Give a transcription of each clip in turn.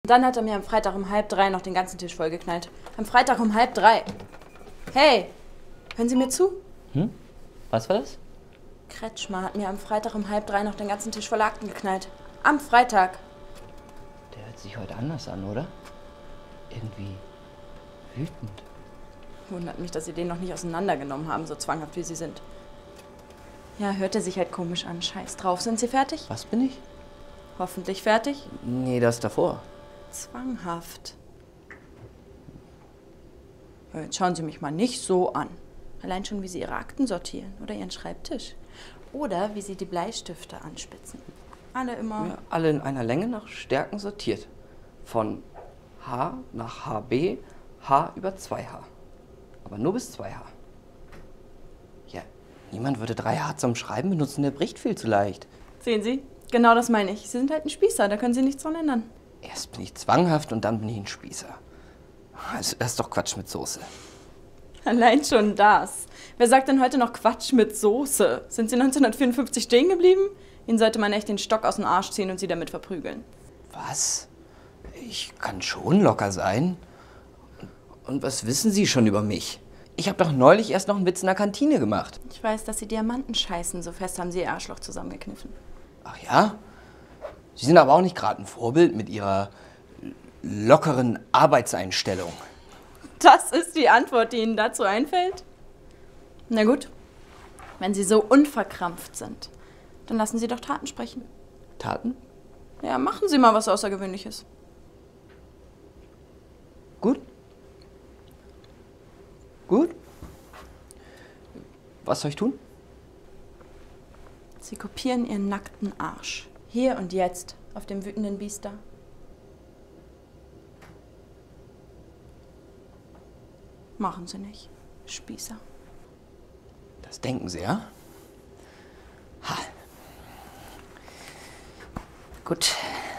Dann hat er mir am Freitag um 2:30 noch den ganzen Tisch vollgeknallt. Am Freitag um 2:30. Hey, hören Sie mir zu? Was war das? Kretschmer hat mir am Freitag um 2:30 noch den ganzen Tisch voll Akten geknallt. Am Freitag. Der hört sich heute anders an, oder? Irgendwie wütend. Wundert mich, dass Sie den noch nicht auseinandergenommen haben, so zwanghaft wie Sie sind. Ja, hört er sich halt komisch an. Scheiß drauf. Sind Sie fertig? Was bin ich? Hoffentlich fertig? Nee, das davor. Zwanghaft. Ja, jetzt schauen Sie mich mal nicht so an. Allein schon, wie Sie Ihre Akten sortieren oder Ihren Schreibtisch. Oder wie Sie die Bleistifte anspitzen. Alle immer... Ja, alle in einer Länge nach Stärken sortiert. Von H nach HB, H über 2H. Aber nur bis 2H. Ja, niemand würde 3H zum Schreiben benutzen, der bricht viel zu leicht. Sehen Sie? Genau das meine ich. Sie sind halt ein Spießer, da können Sie nichts dran ändern. Erst bin ich zwanghaft und dann bin ich ein Spießer. Also, das ist doch Quatsch mit Soße. Allein schon das. Wer sagt denn heute noch Quatsch mit Soße? Sind Sie 1954 stehen geblieben? Ihnen sollte man echt den Stock aus dem Arsch ziehen und Sie damit verprügeln. Was? Ich kann schon locker sein. Und was wissen Sie schon über mich? Ich habe doch neulich erst noch einen Witz in der Kantine gemacht. Ich weiß, dass Sie Diamanten scheißen. So fest haben Sie Ihr Arschloch zusammengekniffen. Ach ja? Sie sind aber auch nicht gerade ein Vorbild mit Ihrer lockeren Arbeitseinstellung. Das ist die Antwort, die Ihnen dazu einfällt? Na gut. Wenn Sie so unverkrampft sind, dann lassen Sie doch Taten sprechen. Taten? Ja, machen Sie mal was Außergewöhnliches. Gut. Gut. Was soll ich tun? Sie kopieren Ihren nackten Arsch. Hier und jetzt auf dem wütenden Biester. Machen Sie nicht, Spießer. Das denken Sie, ja? Ha. Gut.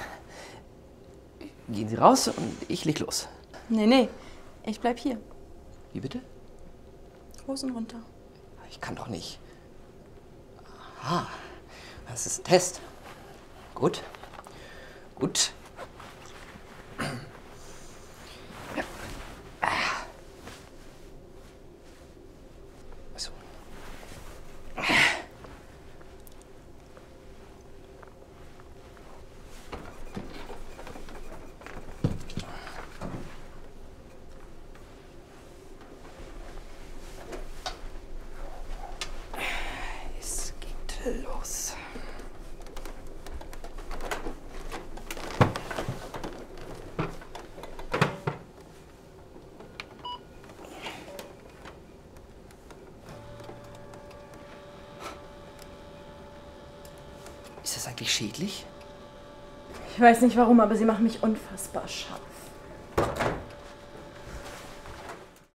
Gehen Sie raus und ich leg los. Nee, ich bleib hier. Wie bitte? Hosen runter. Ich kann doch nicht. Aha. Das ist ein Test. Gut. Gut. So. Es geht los. Ist das eigentlich schädlich? Ich weiß nicht warum, aber Sie machen mich unfassbar scharf.